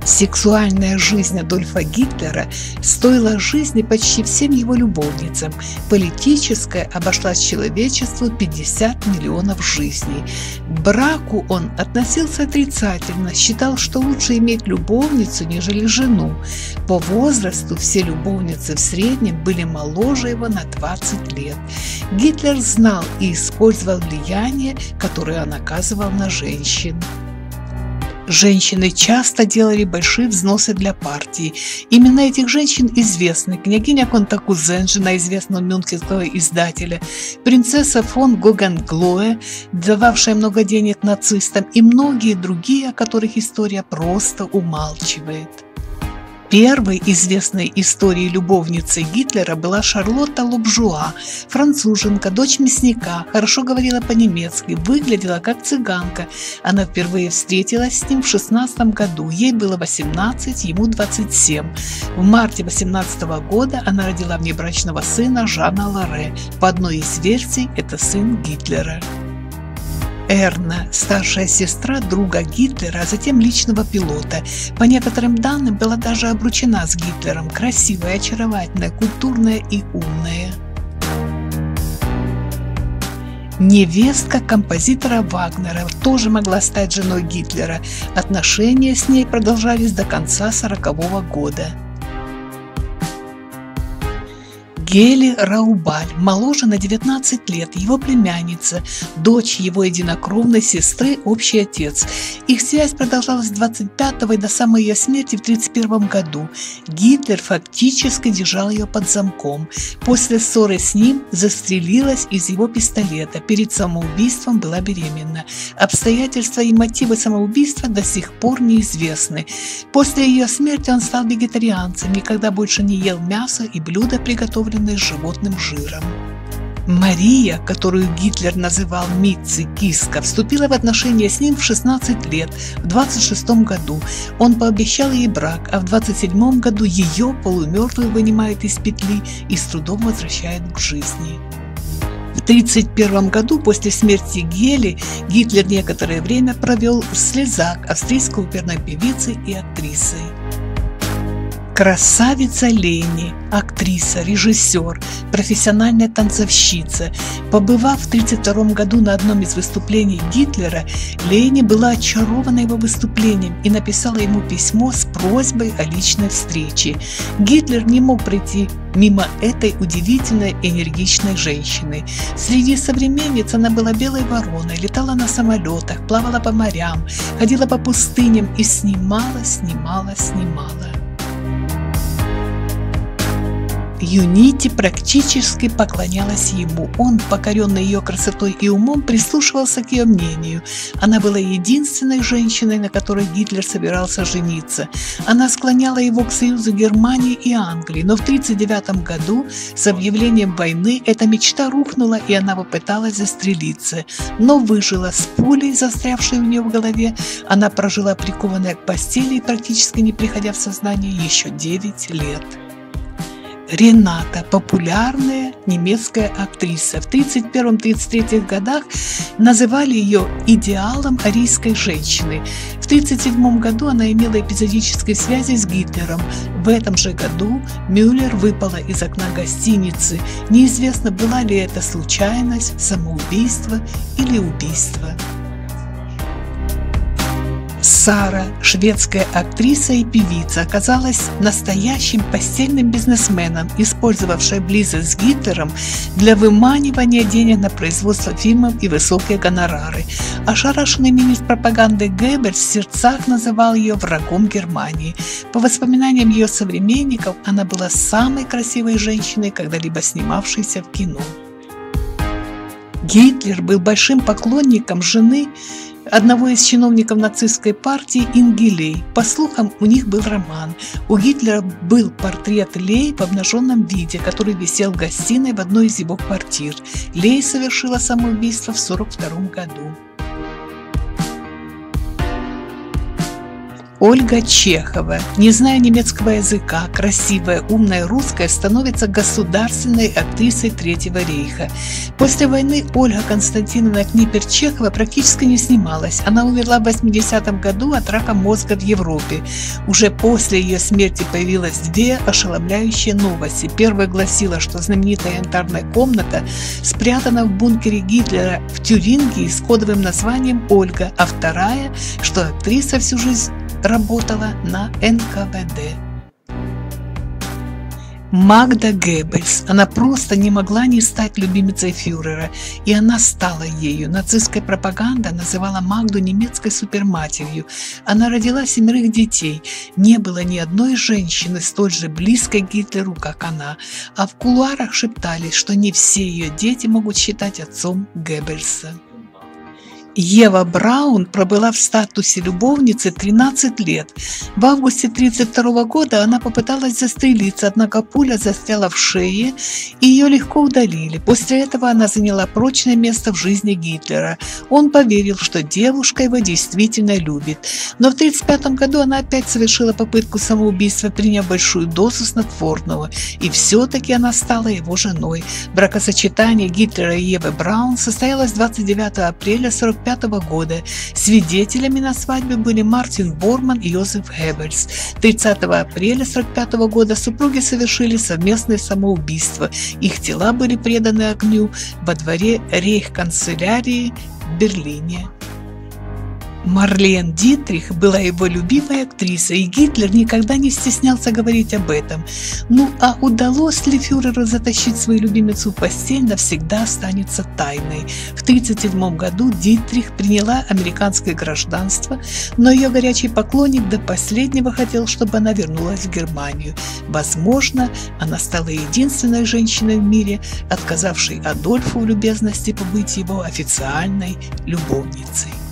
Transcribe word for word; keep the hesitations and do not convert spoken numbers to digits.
Сексуальная жизнь Адольфа Гитлера стоила жизни почти всем его любовницам. Политическая обошлась человечеству пятьдесят миллионов жизней. К браку он относился отрицательно, считал, что лучше иметь любовницу, нежели жену. По возрасту все любовницы в среднем были моложе его на двадцать лет. Гитлер знал и использовал влияние, которое он оказывал на женщин. Женщины часто делали большие взносы для партии. Имена этих женщин известны: княгиня Контакузен, жена известного мюнхенского издателя, принцесса фон Гогенглоэ, дававшая много денег нацистам, и многие другие, о которых история просто умалчивает. Первой известной историей любовницы Гитлера была Шарлотта Лобжуа, француженка, дочь мясника, хорошо говорила по-немецки, выглядела как цыганка. Она впервые встретилась с ним в шестнадцатом году, ей было восемнадцать, ему двадцать семь. В марте восемнадцатого года она родила внебрачного сына Жана Лоре. По одной из версий, это сын Гитлера. Эрна, старшая сестра друга Гитлера, а затем личного пилота. По некоторым данным, была даже обручена с Гитлером. Красивая, очаровательная, культурная и умная. Невестка композитора Вагнера тоже могла стать женой Гитлера. Отношения с ней продолжались до конца сорокового года. Гели Раубаль, моложе на девятнадцать лет, его племянница, дочь его единокровной сестры, общий отец. Их связь продолжалась с двадцать пятого и до самой ее смерти в тридцать первом году. Гитлер фактически держал ее под замком. После ссоры с ним застрелилась из его пистолета. Перед самоубийством была беременна. Обстоятельства и мотивы самоубийства до сих пор неизвестны. После ее смерти он стал вегетарианцем, никогда больше не ел мясо и блюда, приготовленные с животным жиром. Мария, которую Гитлер называл Митци Киска, вступила в отношения с ним в шестнадцать лет, в двадцать шестом году. Он пообещал ей брак, а в двадцать седьмом году ее полумертвую вынимает из петли и с трудом возвращает к жизни. В тридцать первом году после смерти Гели Гитлер некоторое время провел в слезах австрийской оперной певицы и актрисой. Красавица Лени, актриса, режиссер, профессиональная танцовщица. Побывав в тридцать втором году на одном из выступлений Гитлера, Лени была очарована его выступлением и написала ему письмо с просьбой о личной встрече. Гитлер не мог пройти мимо этой удивительной энергичной женщины. Среди современниц она была белой вороной, летала на самолетах, плавала по морям, ходила по пустыням и снимала, снимала, снимала. Юнити практически поклонялась ему. Он, покоренный ее красотой и умом, прислушивался к ее мнению. Она была единственной женщиной, на которой Гитлер собирался жениться. Она склоняла его к союзу Германии и Англии, но в тысяча девятьсот тридцать девятом году с объявлением войны эта мечта рухнула, и она попыталась застрелиться, но выжила с пулей, застрявшей у нее в голове. Она прожила прикованная к постели, практически не приходя в сознание, еще девять лет. Рената, популярная немецкая актриса. В тридцать первом — тридцать третьем годах называли ее идеалом арийской женщины. В тридцать седьмом году она имела эпизодические связи с Гитлером. В этом же году Мюллер выпала из окна гостиницы. Неизвестно, была ли это случайность, самоубийство или убийство. Сара, шведская актриса и певица, оказалась настоящим постельным бизнесменом, использовавшая близость с Гитлером для выманивания денег на производство фильмов и высокие гонорары. Ошарашенный министр пропаганды Геббельс в сердцах называл ее врагом Германии. По воспоминаниям ее современников, она была самой красивой женщиной, когда-либо снимавшейся в кино. Гитлер был большим поклонником жены одного из чиновников нацистской партии Инги Лей. По слухам, у них был роман. У Гитлера был портрет Лей в обнаженном виде, который висел в гостиной в одной из его квартир. Лей совершила самоубийство в сорок втором году. Ольга Чехова, не зная немецкого языка, красивая, умная русская, становится государственной актрисой Третьего рейха. После войны Ольга Константиновна Книпер-Чехова практически не снималась. Она умерла в восьмидесятом году от рака мозга в Европе. Уже после ее смерти появилось две ошеломляющие новости. Первая гласила, что знаменитая янтарная комната спрятана в бункере Гитлера в Тюрингии с кодовым названием «Ольга», а вторая, что актриса всю жизнь работала на эн ка вэ дэ. Магда Геббельс. Она просто не могла не стать любимицей фюрера, и она стала ею. Нацистская пропаганда называла Магду немецкой суперматерью. Она родила семерых детей. Не было ни одной женщины столь же близкой к Гитлеру, как она. А в кулуарах шептались, что не все ее дети могут считать отцом Геббельса. Ева Браун пробыла в статусе любовницы тринадцать лет. В августе тысяча девятьсот тридцать второго года она попыталась застрелиться, однако пуля застряла в шее, и ее легко удалили. После этого она заняла прочное место в жизни Гитлера. Он поверил, что девушка его действительно любит. Но в тысяча девятьсот тридцать пятом году она опять совершила попытку самоубийства, приняв большую дозу снотворного, и все-таки она стала его женой. Бракосочетание Гитлера и Евы Браун состоялось двадцать девятого апреля тысяча девятьсот сорок пятого года. Свидетелями на свадьбе были Мартин Борман и Йозеф Геббельс. тридцатого апреля тысяча девятьсот сорок пятого года супруги совершили совместное самоубийство. Их тела были преданы огню во дворе рейхканцелярии в Берлине. Марлен Дитрих была его любимой актрисой, и Гитлер никогда не стеснялся говорить об этом. Ну а удалось ли фюреру затащить свою любимицу в постель, навсегда останется тайной. В тысяча девятьсот тридцать седьмом году Дитрих приняла американское гражданство, но ее горячий поклонник до последнего хотел, чтобы она вернулась в Германию. Возможно, она стала единственной женщиной в мире, отказавшей Адольфу в любезности побыть его официальной любовницей.